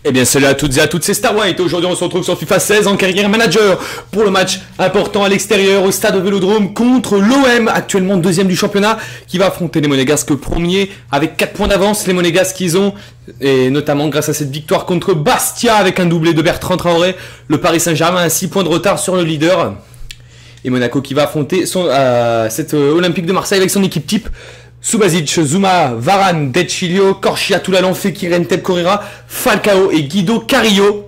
Eh bien salut à toutes et à toutes, c'est Star White. Aujourd'hui on se retrouve sur FIFA 16 en carrière manager pour le match important à l'extérieur au stade Vélodrome contre l'OM, actuellement deuxième du championnat, qui va affronter les Monégasques premier avec 4 points d'avance. Les Monégasques qu'ils ont, et notamment grâce à cette victoire contre Bastia avec un doublé de Bertrand Traoré. Le Paris Saint-Germain a 6 points de retard sur le leader. Et Monaco qui va affronter cette Olympique de Marseille avec son équipe type. Subasic, Zouma, Varane, De Chilio, Corchia, Toulalan, Fekir, Ntep, Correa, Falcao et Guido Carrillo.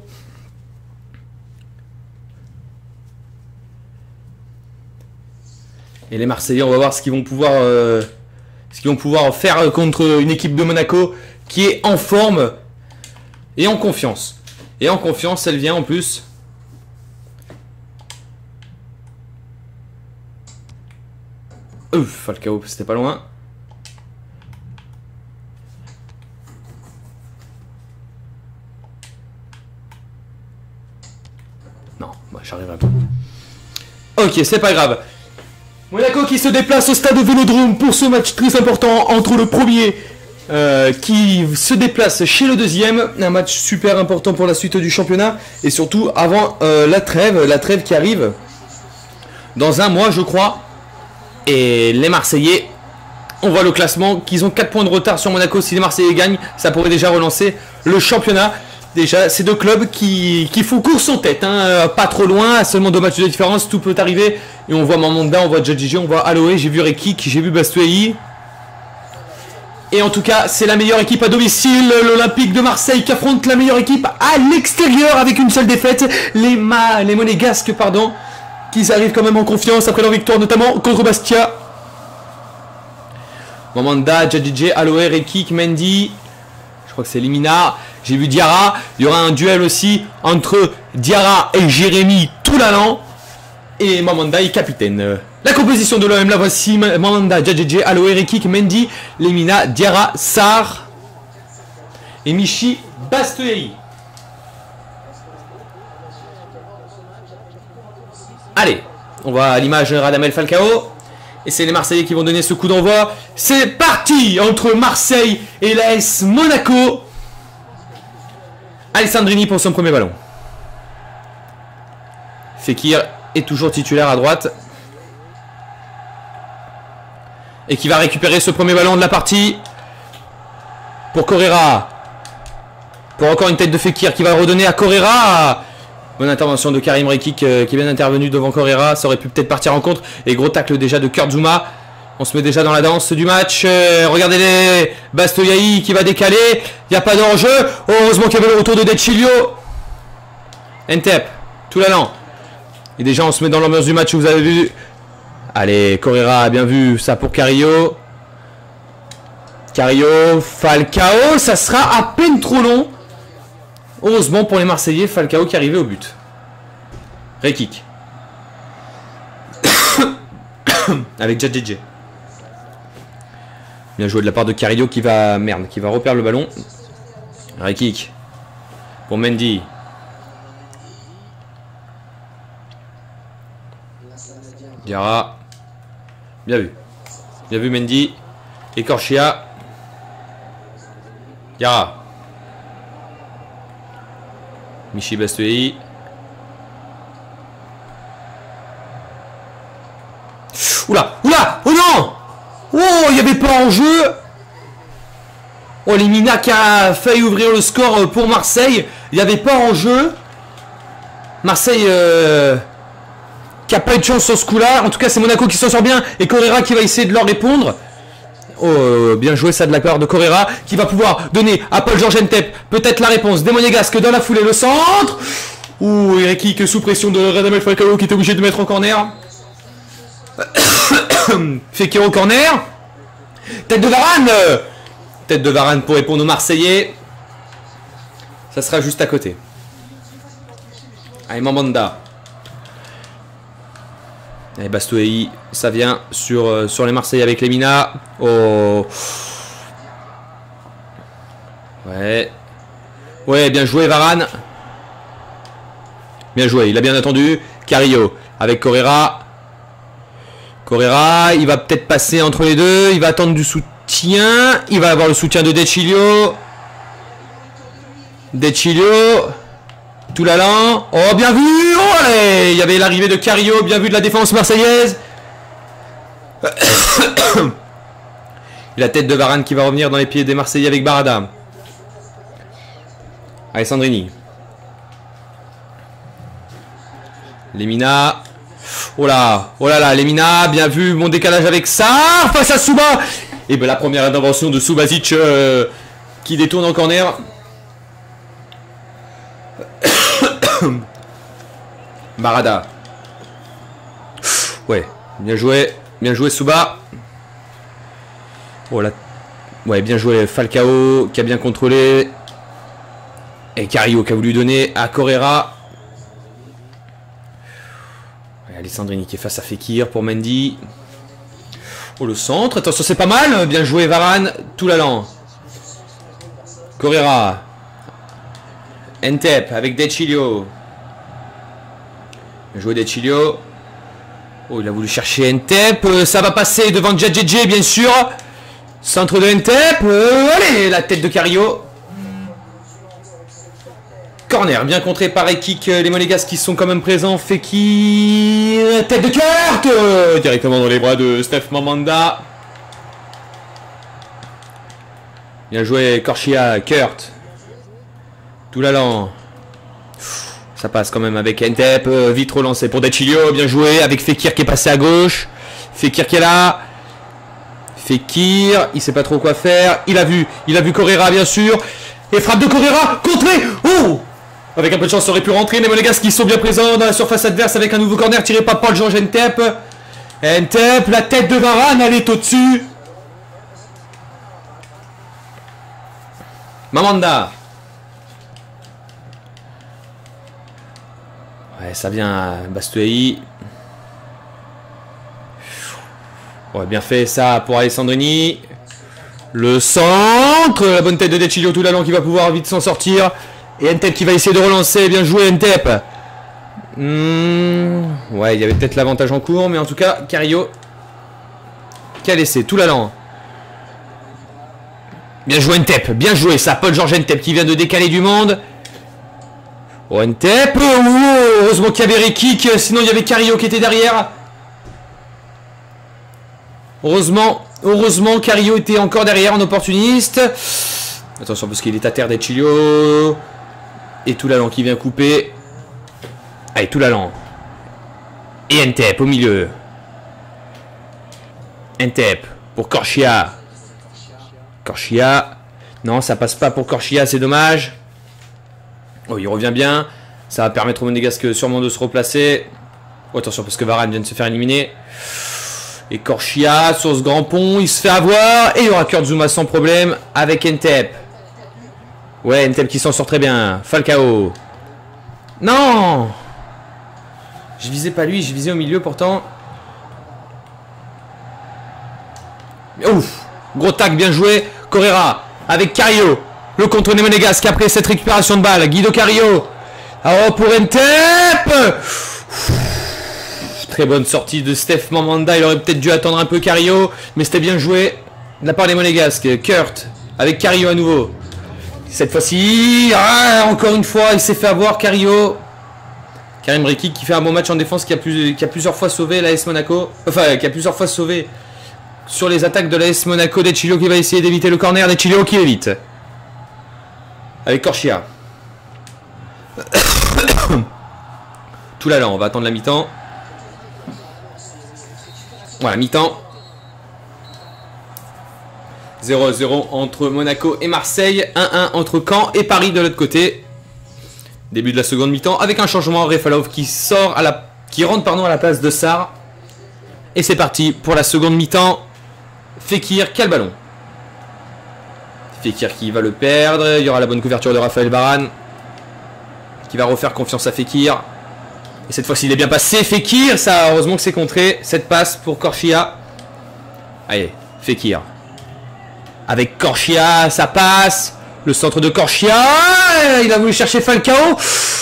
Et les Marseillais, on va voir ce qu'ils vont pouvoir faire contre une équipe de Monaco qui est en forme et en confiance. Et en confiance, elle vient en plus. Falcao, c'était pas loin. Non, moi j'arriverai pas. Ok, c'est pas grave. Monaco qui se déplace au stade Vélodrome pour ce match très important entre le premier qui se déplace chez le deuxième. Un match super important pour la suite du championnat. Et surtout avant la trêve qui arrive dans un mois je crois. Et les Marseillais, on voit le classement, qu'ils ont 4 points de retard sur Monaco. Si les Marseillais gagnent, ça pourrait déjà relancer le championnat. Déjà, ces deux clubs qui font course en tête, hein, pas trop loin, à seulement 2 matchs de différence, tout peut arriver. Et on voit Mandanda, on voit Djadjidji, on voit Aloé, j'ai vu Rekik, j'ai vu Bastuei. Et en tout cas, c'est la meilleure équipe à domicile, l'Olympique de Marseille qui affronte la meilleure équipe à l'extérieur avec une seule défaite, les Monégasques, pardon, qui arrivent quand même en confiance après leur victoire, notamment contre Bastia. Mandanda, Djadjidji, Aloé, Rekik, Mendy. Je crois que c'est Limina. J'ai vu Diarra. Il y aura un duel aussi entre Diarra et Jérémy Toulalan. Et Mandanda est capitaine. La composition de l'OM, la voici. Mandanda, Djadjidji, Aloé, Rekik, Mendy, Limina, Diarra, Sarr et Michy Bastuei. Allez, on va à l'image de Radamel Falcao. Et c'est les Marseillais qui vont donner ce coup d'envoi. C'est parti entre Marseille et l'AS Monaco. Alessandrini pour son premier ballon. Fekir est toujours titulaire à droite. Et qui va récupérer ce premier ballon de la partie. Pour Correa. Pour encore une tête de Fekir qui va redonner à Correa. Bonne intervention de Karim Rekik qui est bien intervenu devant Correa. Ça aurait pu peut-être partir en contre. Et gros tacle déjà de Kurt Zouma. On se met déjà dans la danse du match. Regardez-les. Bastoyaï qui va décaler. Il n'y a pas d'enjeu. Heureusement qu'il y avait le retour de De Chilio. Ntep. Toulalan. Et déjà on se met dans l'ambiance du match. Vous avez vu. Allez, Correa, bien vu. Ça pour Carrillo. Carrillo. Falcao. Ça sera à peine trop long. Heureusement pour les Marseillais, Falcao qui arrivait au but. Rekik. Avec Djadjidji. Bien joué de la part de Carrillo qui va reperdre le ballon. Rekik. Pour Mendy. Diarra. Bien vu. Bien vu Mendy. Et Corchia. Diarra. Michy Bastuei. Oula, oula, oh non. Oh, il n'y avait pas en jeu. Oh, Limina qui a failli ouvrir le score pour Marseille. Il n'y avait pas en jeu. Marseille qui n'a pas eu de chance sur ce coup-là. En tout cas, c'est Monaco qui s'en sort bien. Et Correa qui va essayer de leur répondre. Oh, bien joué ça de la part de Correa qui va pouvoir donner à Paul-Georges Ntep peut-être la réponse des Monégasques dans la foulée. Le centre. Ouh, Rekik sous pression de Radamel Falcao qui est obligé de mettre en corner. Fekir au corner. Tête de Varane. Tête de Varane pour répondre aux Marseillais. Ça sera juste à côté. Allez, Mandanda. Allez, Bastuei, ça vient sur les Marseillais avec Lemina. Oh. Ouais. Ouais, bien joué Varane. Bien joué, il a bien attendu. Carrillo avec Correa. Correa, il va peut-être passer entre les deux. Il va attendre du soutien. Il va avoir le soutien de De Chilio. Decilio. Toulalan. Oh, bien vu. Oh, allez. Il y avait l'arrivée de Cario. Bien vu de la défense marseillaise. La tête de Varane qui va revenir dans les pieds des Marseillais avec Barada. Alessandrini. Lemina. Oh là là, Lemina, bien vu, mon décalage avec ça, face à Souba. Et ben la première intervention de Subasic qui détourne en corner. Barada. Ouais, bien joué Souba. Oh là. Ouais, bien joué Falcao qui a bien contrôlé. Et Cario qui a voulu donner à Correa. Alessandrini qui est face à Fekir pour Mendy. Oh, le centre, attention, c'est pas mal. Bien joué Varane, Toulalan. Correa. Ntep avec Decilio. Bien joué Decilio. Oh, il a voulu chercher Ntep. Ça va passer devant Djadjedje, bien sûr. Centre de Ntep. Allez, la tête de Cario. Corner, bien contré par Ekik, les Monégasques qui sont quand même présents. Fekir, tête de Kurt directement dans les bras de Steph Mamanda. Bien joué Korchia, Kurt. Toulalan. Ça passe quand même avec Ntep, vite relancé pour Decilio, bien joué avec Fekir qui est passé à gauche. Fekir qui est là. Fekir, il sait pas trop quoi faire. Il a vu Correa bien sûr. Et frappe de Correa, contré. Oh! Avec un peu de chance, ça aurait pu rentrer. Les Monégasques qui sont bien présents dans la surface adverse avec un nouveau corner tiré par Paul-Georges Ntep. Ntep, la tête de Varane, elle est au-dessus. Mamanda. Ouais, ça vient Bastuei. Ouais, bien fait ça pour Alessandrini. Le centre. La bonne tête de Decilio Toulalan qui va pouvoir vite s'en sortir. Et Ntep qui va essayer de relancer, bien joué Ntep. Ouais, il y avait peut-être l'avantage en cours, mais en tout cas, Cario qui a laissé Toulalan. Bien joué Ntep, bien joué ça, Paul-Georges Ntep qui vient de décaler du monde. Oh Ntep, heureusement qu'il y avait Rekik, sinon il y avait Cario qui était derrière. Heureusement Cario était encore derrière en opportuniste. Attention parce qu'il est à terre Decilio. Et Toulalan qui vient couper. Allez, Toulalan. Et Ntep au milieu. Ntep pour Korchia. Korchia. Non, ça passe pas pour Korchia, c'est dommage. Oh, il revient bien. Ça va permettre aux Monégasques sûrement de se replacer. Oh, attention parce que Varane vient de se faire éliminer. Et Korchia sur ce grand pont, il se fait avoir. Et il y aura Kurt Zouma sans problème avec Ntep. Ouais, Ntep qui s'en sort très bien. Falcao. Non! Je visais pas lui, je visais au milieu pourtant. Ouf! Gros tac, bien joué. Correa avec Cario. Le contre des Monégasques après cette récupération de balle. Guido Cario. Oh, pour Ntep! Très bonne sortie de Steph Mamanda. Il aurait peut-être dû attendre un peu Cario. Mais c'était bien joué de la part des Monégasques. Kurt avec Cario à nouveau. Cette fois-ci, encore une fois, il s'est fait avoir Cario. Karim Rekik qui fait un bon match en défense, qui a plusieurs fois sauvé l'AS Monaco. Enfin, qui a plusieurs fois sauvé sur les attaques de l'AS Monaco. Decilio qui va essayer d'éviter le corner. Decilio qui évite. Avec Korchia. Toulalan, on va attendre la mi-temps. Voilà, mi-temps. 0-0 entre Monaco et Marseille. 1-1 entre Caen et Paris de l'autre côté. Début de la seconde mi-temps avec un changement. Refalov qui rentre à la place de Sarr. Et c'est parti pour la seconde mi-temps. Fekir qui a le ballon. Fekir qui va le perdre. Il y aura la bonne couverture de Raphaël Varane qui va refaire confiance à Fekir. Et cette fois-ci il est bien passé. Fekir, ça heureusement que c'est contré. Cette passe pour Korchia. Allez, Fekir. Avec Korchia, ça passe. Le centre de Korchia. Il a voulu chercher Falcao.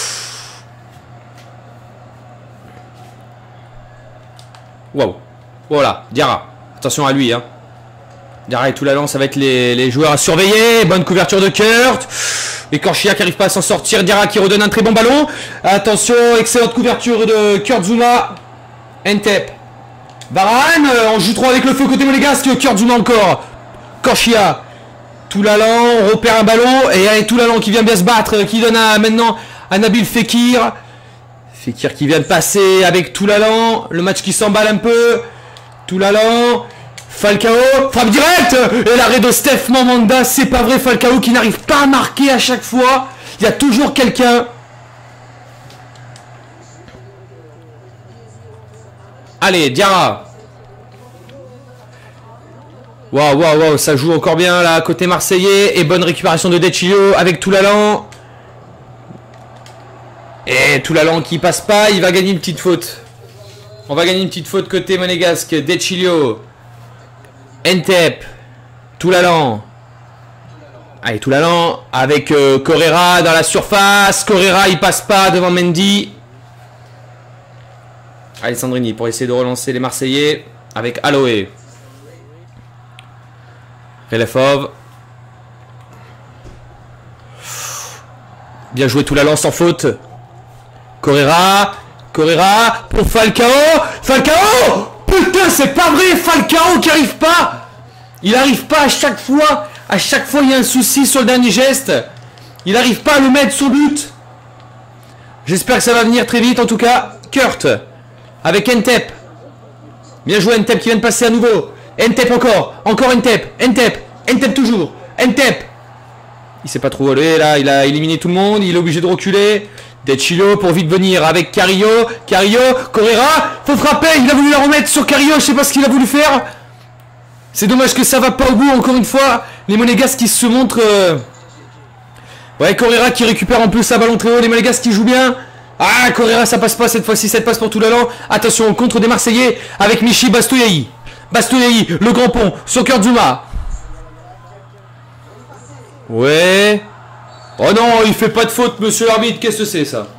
Wow. Voilà, Diarra. Attention à lui. Diarra et Toulalan, ça va être les joueurs à surveiller. Bonne couverture de Kurt. Et Korchia qui n'arrive pas à s'en sortir. Diarra qui redonne un très bon ballon. Attention, excellente couverture de Kurtzuma. Ntep. Varane, on joue trop avec le feu côté monégasque. Kurtzuma encore. Korchia. Toulalan, on repère un ballon. Et allez, Toulalan qui vient bien se battre. Qui donne maintenant à Nabil Fekir. Fekir qui vient de passer avec Toulalan. Le match qui s'emballe un peu. Toulalan. Falcao. Frappe directe. Et l'arrêt de Steph Mandanda. C'est pas vrai. Falcao qui n'arrive pas à marquer à chaque fois. Il y a toujours quelqu'un. Allez, Diarra. Waouh, waouh, waouh, ça joue encore bien là, côté marseillais. Et bonne récupération de Decilio avec Toulalan. Et Toulalan qui passe pas, il va gagner une petite faute. On va gagner une petite faute côté monégasque. Decilio. Ntep. Toulalan. Allez, Toulalan avec Correa dans la surface. Correa, il passe pas devant Mendy. Alessandrini pour essayer de relancer les Marseillais avec Aloé. Relefov. Bien joué Toulalan sans faute. Correa. Correa pour Falcao. Falcao. Putain, c'est pas vrai. Falcao qui arrive pas. Il arrive pas à chaque fois. À chaque fois, il y a un souci sur le dernier geste. Il n'arrive pas à le mettre sur but. J'espère que ça va venir très vite. En tout cas, Kurt. Avec Ntep. Bien joué Ntep qui vient de passer à nouveau. Ntep encore. Encore Ntep. Ntep. Ntep toujours. Ntep. Il sait pas trop où aller là. Il a éliminé tout le monde. Il est obligé de reculer. Decilio pour vite venir avec Carrillo. Carrillo. Correa. Faut frapper. Il a voulu la remettre sur Carrillo. Je sais pas ce qu'il a voulu faire. C'est dommage que ça va pas au bout. Encore une fois. Les Monégasques qui se montrent. Ouais, Correa qui récupère en plus sa ballon très haut. Les Monégasques qui jouent bien. Ah, Correa, ça passe pas cette fois-ci. Cette passe pour Toulalan. Attention, contre des Marseillais avec Michy Bastoyaï. Bastoyaï, le grand pont sur Kurtzuma. Ouais. Oh non, il fait pas de faute, monsieur l'arbitre. Qu'est-ce que c'est, ça?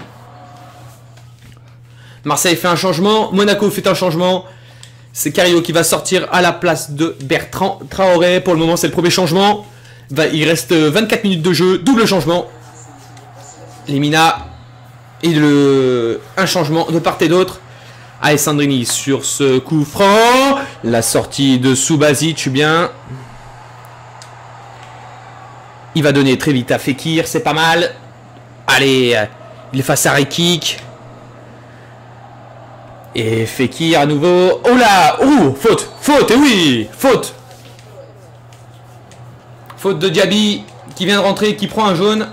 Marseille fait un changement. Monaco fait un changement. C'est Carrillo qui va sortir à la place de Bertrand Traoré. Pour le moment, c'est le premier changement. Il reste 24 minutes de jeu. Double changement. Limina. Et un changement de part et d'autre. Alessandrini sur ce coup franc. La sortie de Subasic, bien. Il va donner très vite à Fekir, c'est pas mal. Allez, il est face à Rekik. Et Fekir à nouveau. Oh là, oh, faute, faute, et oui, faute. Faute de Diaby qui vient de rentrer, qui prend un jaune.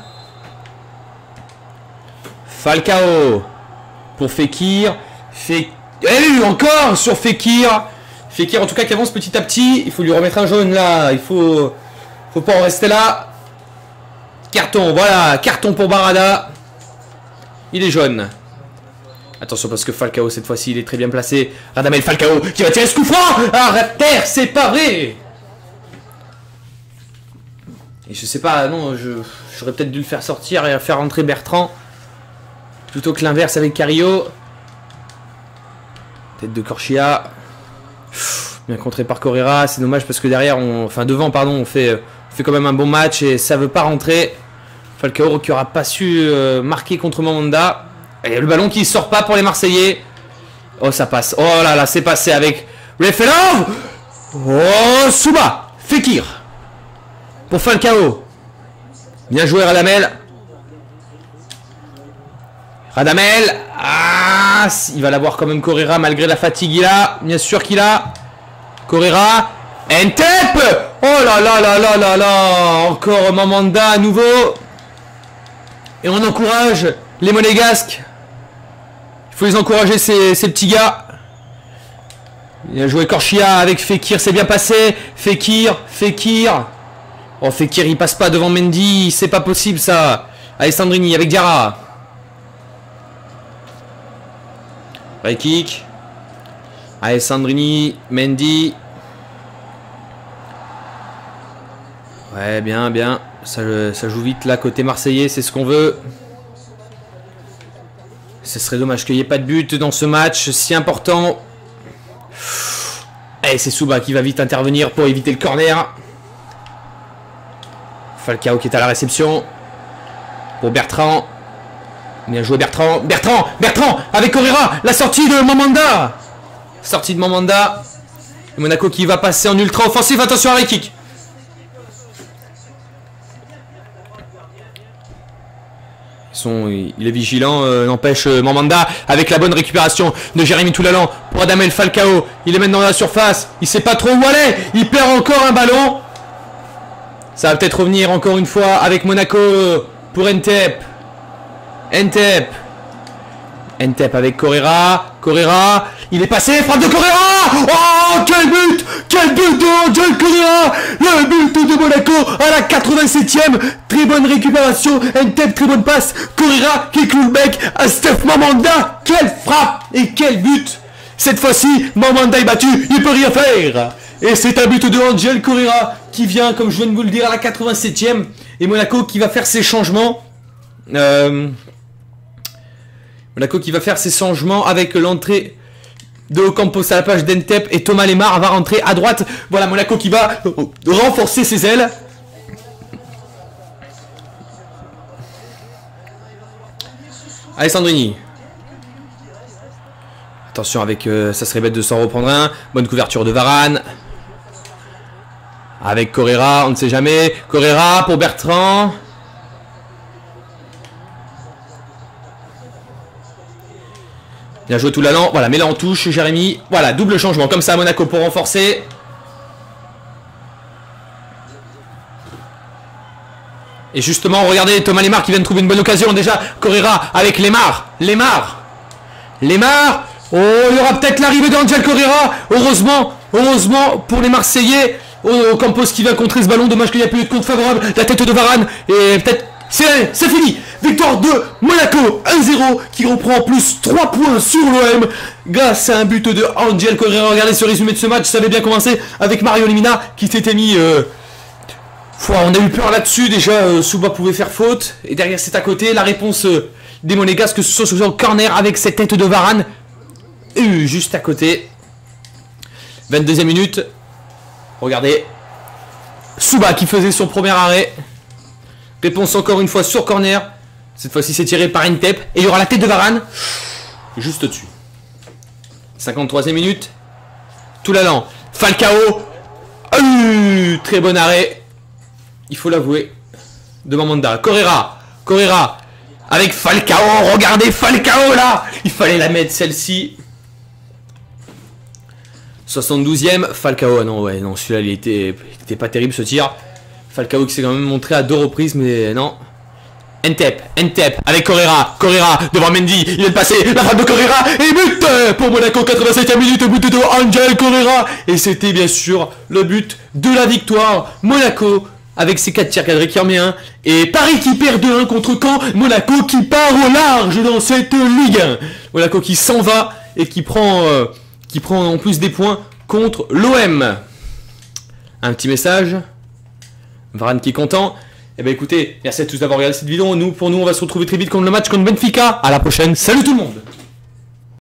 Falcao pour Fekir. Et encore sur Fekir. Fekir en tout cas qui avance petit à petit. Il faut lui remettre un jaune là. Il faut pas en rester là. Carton, voilà. Carton pour Barada. Il est jaune. Attention parce que Falcao cette fois-ci il est très bien placé. Radamel Falcao qui va tirer ce coup franc. Ah, terre, c'est pas vrai. Et je sais pas, non, j'aurais peut-être dû le faire sortir et faire rentrer Bertrand. Plutôt que l'inverse avec Carrillo. Tête de Korchia. Bien contré par Correa. C'est dommage parce que derrière, enfin devant, pardon, on fait quand même un bon match et ça veut pas rentrer. Falcao qui aura pas su marquer contre Mandanda. Et le ballon qui sort pas pour les Marseillais. Oh, ça passe. Oh là là, c'est passé avec Refelov. Oh, Souba. Fekir. Pour Falcao. Bien joué Radamel. Radamel. Ah, il va l'avoir quand même Correa malgré la fatigue qu'il a. Bien sûr qu'il a. Correa. Ntep. Oh là là là là là là. Encore Mandanda à nouveau. Et on encourage les Monégasques. Il faut les encourager ces petits gars. Il a joué Korchia avec Fekir. C'est bien passé. Fekir. Oh, Fekir, il passe pas devant Mendy. C'est pas possible, ça. Alessandrini avec Diarra. Rekik. Alessandrini. Mendy. Ouais, bien, bien. Ça joue vite, là, côté marseillais. C'est ce qu'on veut. Ce serait dommage qu'il n'y ait pas de but dans ce match si important. Et c'est Souba qui va vite intervenir pour éviter le corner. Falcao qui est à la réception. pour Bertrand. Bien joué Bertrand. Bertrand avec Correa. La sortie de Mandanda. Sortie de Mandanda. Monaco qui va passer en ultra offensif. Attention à Ray Kick. Il est vigilant, n'empêche Mandanda avec la bonne récupération de Jérémy Toulalan pour Adamel Falcao. Il est maintenant dans la surface. Il sait pas trop où aller. Il perd encore un ballon. Ça va peut-être revenir encore une fois avec Monaco pour Ntep. Ntep avec Correa. Il est passé. Frappe de Correa. Oh, quel but! Quel but de Angel Correa! Le but de Monaco à la 87e. Très bonne récupération. Ntep, très bonne passe. Correa qui cloue le bec à Steph Mandanda. Quelle frappe et quel but! Cette fois-ci, Mandanda est battu. Il peut rien faire. Et c'est un but de Angel Correa qui vient, comme je viens de vous le dire, à la 87e. Et Monaco qui va faire ses changements. Monaco qui va faire ses changements avec l'entrée de Ocampos à la page d'Ntep et Thomas Lemar va rentrer à droite. Voilà Monaco qui va renforcer ses ailes. Alessandrini. Attention avec... ça serait bête de s'en reprendre un. Bonne couverture de Varane. Avec Correa, on ne sait jamais. Correa pour Bertrand. Bien joué Toulalan. Voilà, mets-la en touche, Jérémy. Voilà, double changement comme ça à Monaco pour renforcer. Et justement, regardez Thomas Lemar qui vient de trouver une bonne occasion. Déjà, Correa avec Lemar. Oh, il y aura peut-être l'arrivée d'Angel Correa. Heureusement pour les Marseillais. Ocampos qui vient contrer ce ballon. Dommage qu'il n'y a plus de compte favorable. La tête de Varane. Et peut-être... C'est fini. Victoire de Monaco 1-0 qui reprend en plus 3 points sur l'OM grâce à un but de Angel Correa. Regardez ce résumé de ce match. Ça avait bien commencé avec Mario Lemina qui s'était mis... on a eu peur là-dessus. Déjà, Souba pouvait faire faute. Et derrière, c'est à côté. La réponse des Monégasques, ce soit au corner avec cette tête de Varane. Juste à côté. 22e minute. Regardez. Souba qui faisait son premier arrêt. Réponse encore une fois sur corner. Cette fois-ci, c'est tiré par Ntep. Et il y aura la tête de Varane. Juste au-dessus. 53e minute. Toulalan. Falcao. Très bon arrêt. Il faut l'avouer. De Mandanda. Correa. Avec Falcao. Regardez Falcao là. Il fallait la mettre celle-ci. 72e. Falcao. Ah non, ouais, non, celui-là, il était pas terrible ce tir. Falcao qui s'est quand même montré à 2 reprises, mais non. Ntep avec Correa devant Mendy, il est passé, la frappe de Correa et but pour Monaco, 87e minute, but de Angel Correa. Et c'était bien sûr le but de la victoire. Monaco avec ses 4 tirs cadrés qui en met un. Et Paris qui perd 2-1 contre Caen. Monaco qui part au large dans cette Ligue 1. Monaco qui s'en va et qui prend en plus des points contre l'OM. Un petit message. Varane qui est content. Eh bien écoutez, merci à tous d'avoir regardé cette vidéo. Pour nous, on va se retrouver très vite contre le match contre Benfica. À la prochaine. Salut tout le monde.